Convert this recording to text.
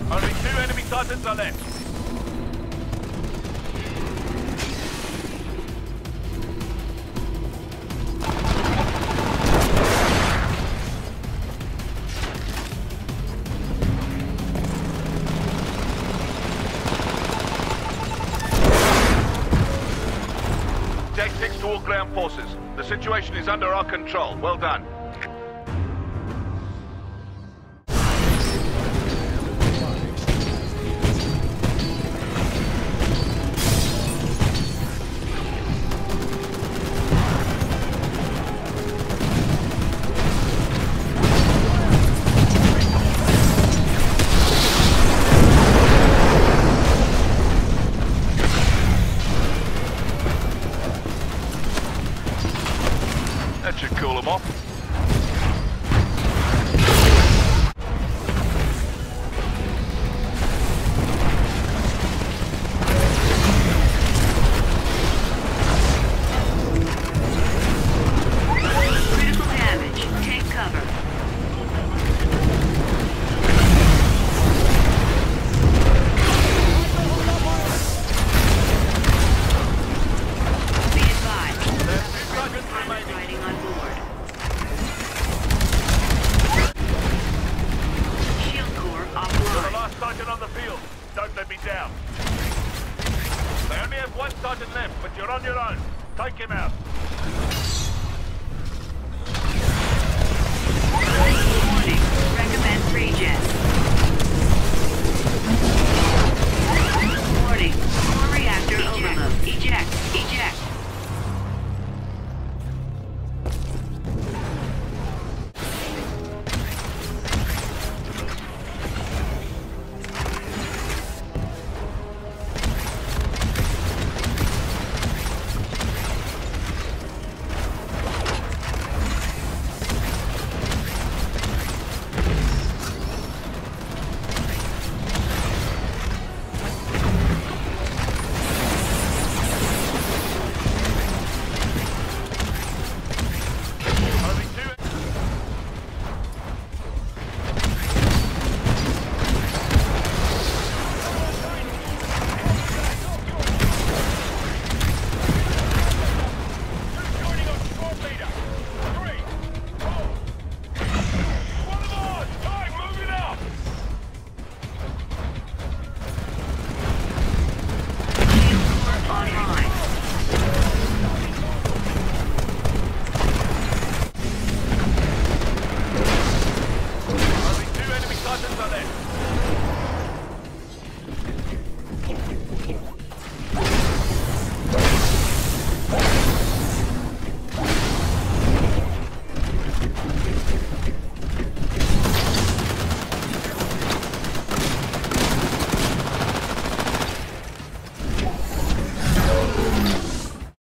Only 2 enemy sergeants are left. Deck 6 to all ground forces. The situation is under our control. Well done. That should cool them off. Critical damage. Take cover. Be advised. There's 2 sergeants remaining. Fighting on board. Shield core You're the offline. last sergeant on the field. Don't let me down. They only have 1 sergeant left, but you're on your own. Take him out. Warning. Recommend regen.